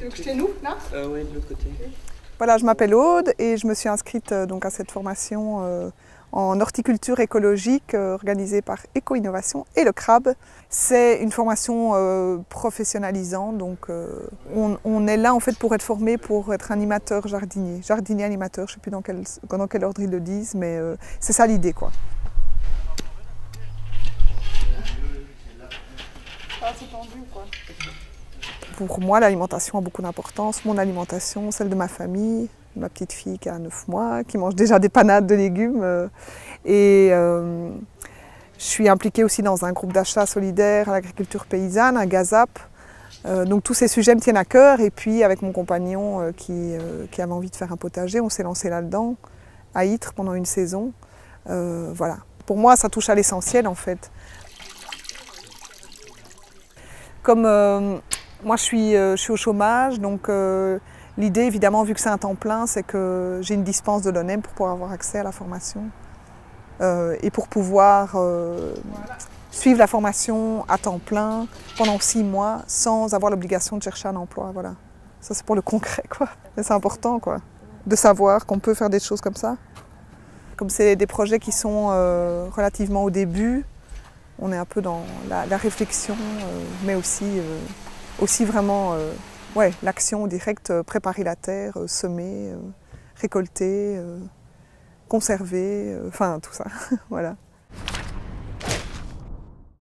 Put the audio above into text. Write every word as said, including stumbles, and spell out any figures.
veux que je nous là euh, Oui, de l'autre côté. Voilà, je m'appelle Aude et je me suis inscrite euh, donc, à cette formation euh, en horticulture écologique euh, organisée par Éco-Innovation et le C R A B. C'est une formation euh, professionnalisante, donc euh, on, on est là en fait pour être formé pour être animateur jardinier, jardinier animateur, je ne sais plus dans quel, dans quel ordre ils le disent, mais euh, c'est ça l'idée quoi. Ah, c'est tendu quoi. Pour moi, l'alimentation a beaucoup d'importance. Mon alimentation, celle de ma famille, ma petite fille qui a neuf mois, qui mange déjà des panades de légumes. Euh, et euh, je suis impliquée aussi dans un groupe d'achat solidaire à l'agriculture paysanne, un GAZAP. Euh, donc tous ces sujets me tiennent à cœur. Et puis avec mon compagnon euh, qui, euh, qui avait envie de faire un potager, on s'est lancé là-dedans, à Ytre, pendant une saison. Euh, voilà. Pour moi, ça touche à l'essentiel en fait. Comme euh, moi, je suis, euh, je suis au chômage, donc euh, l'idée, évidemment, vu que c'est un temps plein, c'est que j'ai une dispense de l'O N E M pour pouvoir avoir accès à la formation euh, et pour pouvoir euh, suivre la formation à temps plein pendant six mois sans avoir l'obligation de chercher un emploi. Voilà. Ça, c'est pour le concret, quoi. Mais c'est important, quoi, de savoir qu'on peut faire des choses comme ça. Comme c'est des projets qui sont euh, relativement au début, on est un peu dans la, la réflexion, euh, mais aussi... Euh, Aussi vraiment euh, ouais, l'action directe, euh, préparer la terre, euh, semer, euh, récolter, euh, conserver, euh, enfin tout ça. Voilà.